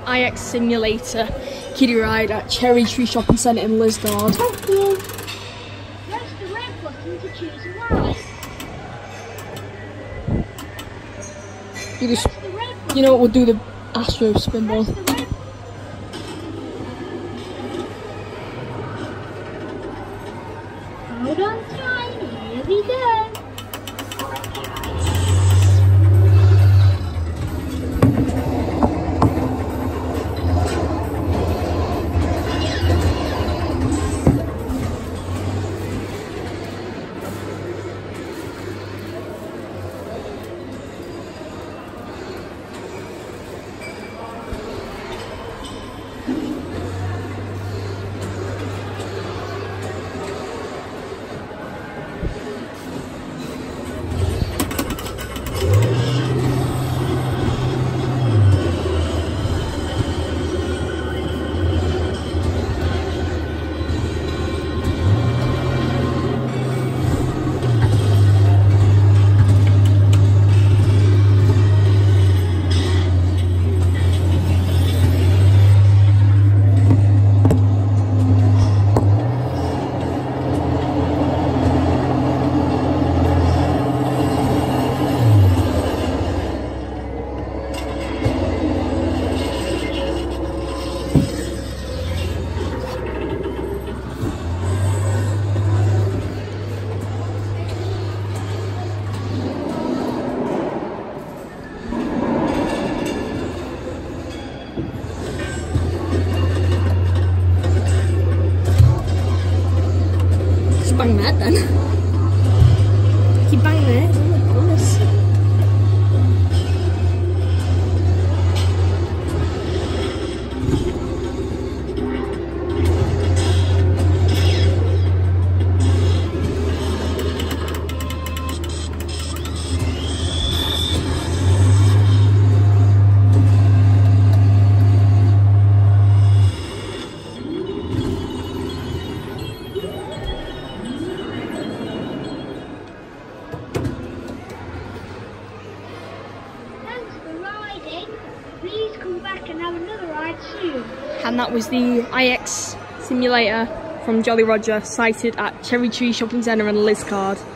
IX Simulator kiddie ride at Cherry Tree Shopping Centre in Liscard. Thank you. Press the red button to choose a ride. You know what, we'll do the Astro spin ball. Hold on tight, here we go. Bang that then. Keep banging it. Oh my goodness. Please come back and have another ride soon. And that was the IX Simulator from Jolly Roger, sited at Cherry Tree Shopping Centre in Liscard.